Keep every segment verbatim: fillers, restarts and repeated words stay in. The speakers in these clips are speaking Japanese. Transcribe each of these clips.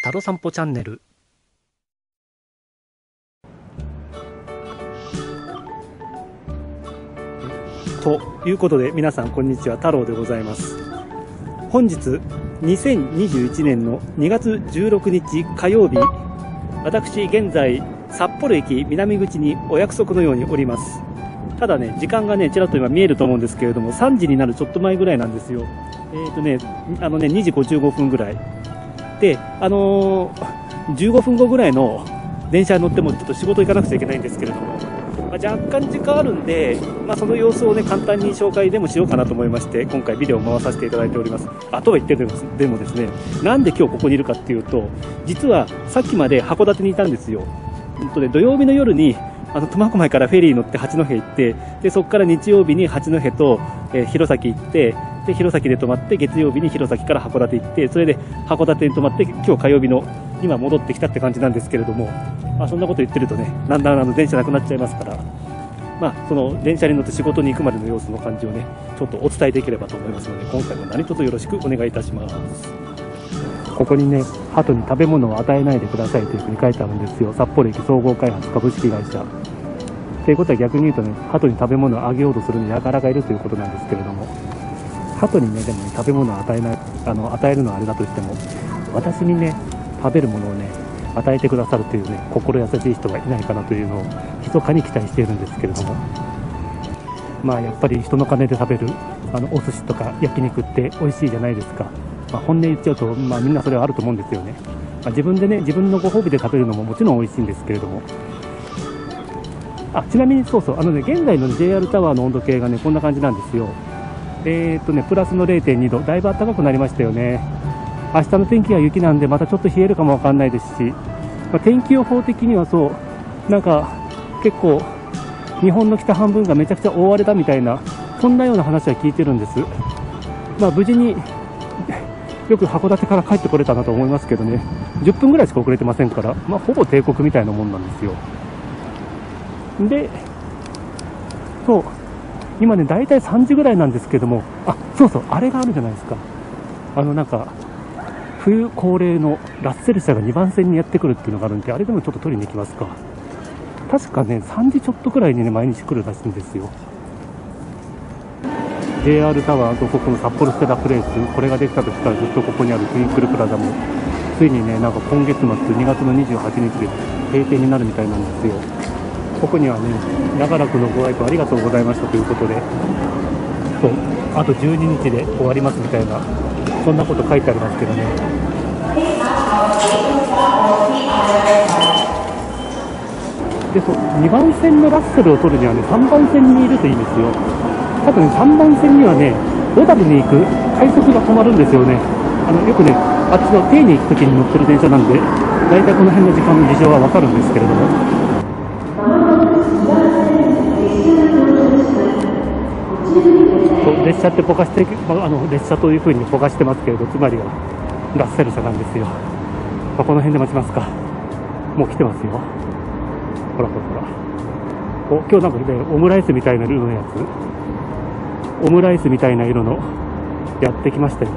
タロ散歩チャンネル。ということで、皆さんこんにちは、太郎でございます。本日にせんにじゅういちねんのにがつじゅうろくにち火曜日、私現在札幌駅南口にお約束のようにおります。ただね、時間がねちらっと今見えると思うんですけれども、さんじになるちょっと前ぐらいなんですよ。えーとねあのねにじごじゅうごふんぐらいで、あのー、じゅうごふんごぐらいの電車に乗ってもちょっと仕事行かなくちゃいけないんですけれども、まあ、若干時間あるんで、まあ、その様子をね簡単に紹介でもしようかなと思いまして、今回ビデオを回させていただいております。あとは言ってるでもですね、なんで今日ここにいるかっていうと、実はさっきまで函館にいたんですよ。本当ね、土曜日の夜にあの苫小牧からフェリー乗って八戸行って、でそこから日曜日に八戸と、えー、弘前行って、で弘前で泊まって月曜日に弘前から函館行って、それで函館に泊まって今日火曜日の今戻ってきたって感じなんですけれども、まあ、そんなこと言ってるとね、だんだんあの電車なくなっちゃいますから、まあ、その電車に乗って仕事に行くまでの様子の感じをねちょっとお伝えできればと思いますので、今回も何卒よろしくお願いいたします。ここにね、鳩に食べ物を与えないでくださいというふうに書いてあるんですよ。札幌駅総合開発株式会社ということは、逆に言うとね、鳩に食べ物をあげようとする輩がいるということなんですけれども、鳩にねでもね食べ物を与えないあの与えるのはあれだとしても、私にね食べるものをね与えてくださるというね心優しい人がいないかなというのを密かに期待しているんですけれども、まあやっぱり人の金で食べるあのお寿司とか焼肉って美味しいじゃないですか。まあ、本音言っちゃうと、まあ、みんなそれはあると思うんですよね。まあ、自分でね自分のご褒美で食べるのももちろん美味しいんですけれども、あちなみにそうそうあのね現在の ジェイアール タワーの温度計がねこんな感じなんですよ。えーっとねプラスの れいてんにど、だいぶ暖かくなりましたよね。明日の天気は雪なんで、またちょっと冷えるかもわかんないですし、まあ、天気予報的にはそうなんか結構日本の北半分がめちゃくちゃ覆われたみたいな、そんなような話は聞いてるんです。まあ無事によく函館から帰ってこれたなと思いますけどね、じゅっぷんぐらいしか遅れてませんから、まあ、ほぼ帝国みたいなもんなんですよ。でそう今ね大体さんじぐらいなんですけども、あそうそうあれがあるじゃないですか。あのなんか冬恒例のラッセル車がにばん線にやってくるっていうのがあるんで、あれでもちょっと取りに行きますか。確かねさんじちょっとくらいにね毎日来るらしいんですよ。 ジェイアール タワーとここの札幌ステラプレイス、これができた時からずっとここにあるトゥインクルプラザもついにねなんか今月末にがつのにじゅうはちにちで閉店になるみたいなんですよ。ここにはね長らくのご愛顧ありがとうございましたということで、そうあとじゅうににちで終わりますみたいな、そんなこと書いてありますけどね。でそうにばん線のラッセルを取るにはねさんばん線にいるといいんですよ。ただねさんばん線にはね小樽に行く快速が止まるんですよね。あのよくねあっちの定に行く時に乗ってる電車なんで、だいたいこの辺の時間の事情はわかるんですけれども、そう列車ってぼかして、あの列車というふうにぼかしてますけれど、つまりはラッセル車なんですよ。まあ、この辺で待ちますか。もう来てますよ。ほらほらほら、お今日なんかねオムライスみたいな色のやつ、オムライスみたいな色のやってきましたよ。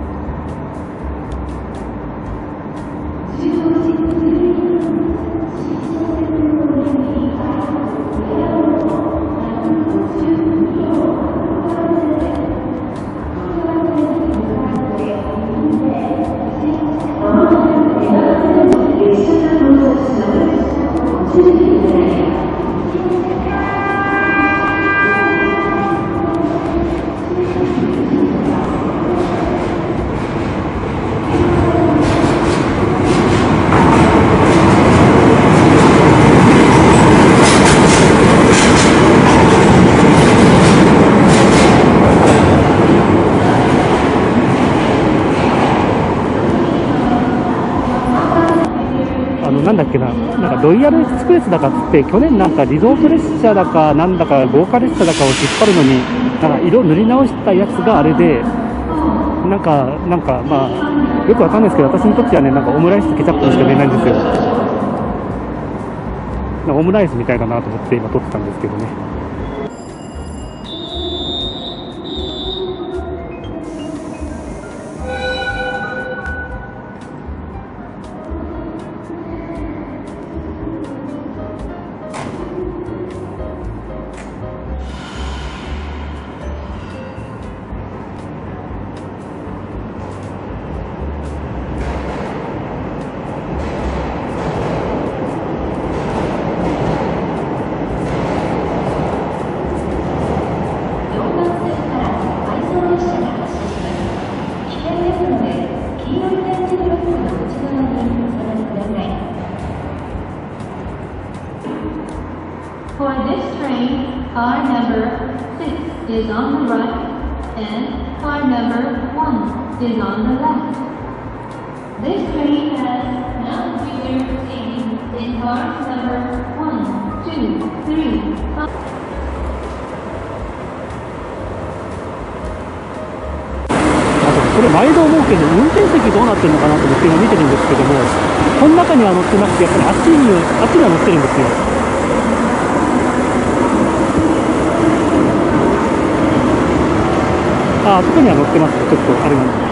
なんだっけな、なんかロイヤルエクスプレスだかっつって、去年なんかリゾート列車だかなんだか豪華列車だかを引っ張るのになんか色塗り直したやつがあれで、なんかなんかまあよくわかんないですけど、私にとってはねなんかオムライスとケチャップしか見えないんですよ。なんかオムライスみたいだなと思って今撮ってたんですけどね。 For this train, car number six is on the right and car number one is on the left. This train has non-reader seating in cars number one, two, three, five. これ毎度思うけど、運転席どうなってるのかなと思って今見てるんですけども、この中には乗ってなくて、やっぱりあっちにあっちには乗ってるんですよ。あ、あそこには乗ってますね。ちょっとあれなんで。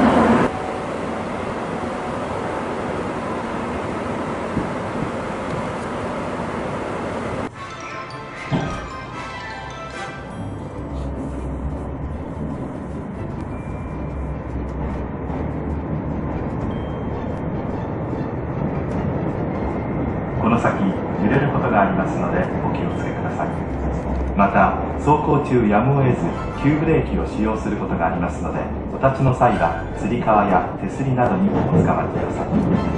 この先揺れることがありますのでお気をつけください。また走行中やむを得ず急ブレーキを使用することがありますので、お立ちの際はつり革や手すりなどにおつかまりください。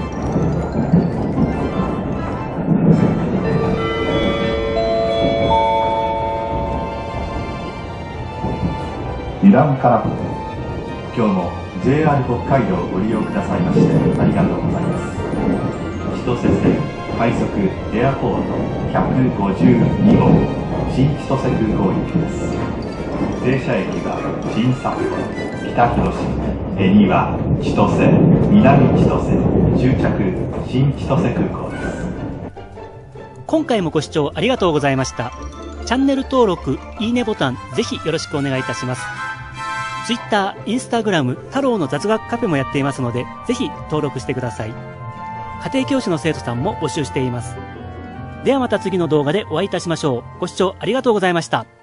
イランから今日も ジェイアール 北海道をご利用くださいましてありがとうございます。千歳線快速エアポートひゃくごじゅうにごう新千歳空港行きです。停車駅は新札幌、北広島、恵庭、千歳、南千歳、終着新千歳空港です。 今回もご視聴ありがとうございました。チャンネル登録、いいねボタンぜひよろしくお願いいたします。Twitter、Instagram、太郎の雑学カフェもやっていますので、ぜひ登録してください。家庭教師の生徒さんも募集しています。ではまた次の動画でお会いいたしましょう。ご視聴ありがとうございました。